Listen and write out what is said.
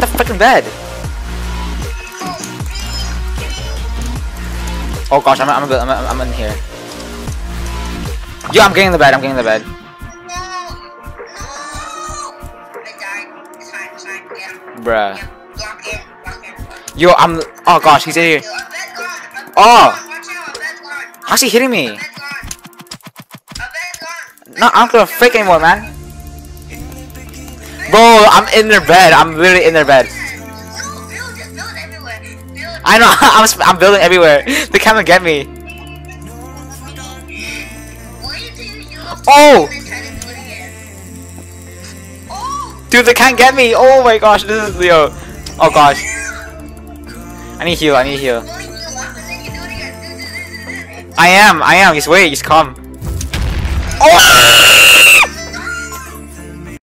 the freaking bed. Oh gosh, I'm in here. Yo, I'm getting in the bed. I'm getting in the bed. Bruh. Yo, oh gosh, he's in here. Oh! How's he hitting me? No, I'm not gonna fake anymore, man. Bro, I'm in their bed. I'm literally in their bed. I know, I'm building everywhere. They can't get me. Oh! Dude, they can't get me. Oh my gosh, this is Leo. Oh gosh. I need heal. I need heal. I am. Just wait. Just come. Oh!